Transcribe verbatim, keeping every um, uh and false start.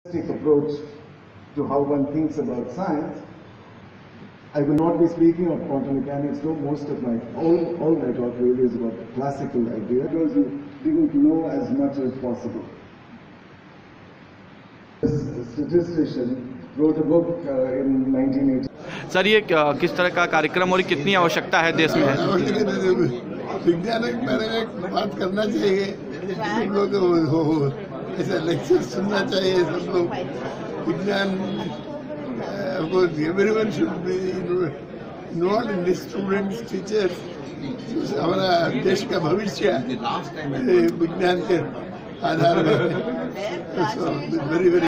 approach to how one thinks about science. I will not be speaking of quantum mechanics, though most of my, all, all my talk really is about classical ideas, because you didn't know as much as possible. This statistician wrote a book uh, in nineteen eighty. Sir ये किस तरह का कार्यक्रम और कितनी आवश्यकता है देश में? विज्ञान के बारे में बात करना चाहिए, सब लोग ऐसा लेक्चर सुनना चाहिए, सब लोग विज्ञान को everyone should be involve in this, students, teachers. हमारा देश का भविष्य विज्ञान के आधार पर वेरी वेरी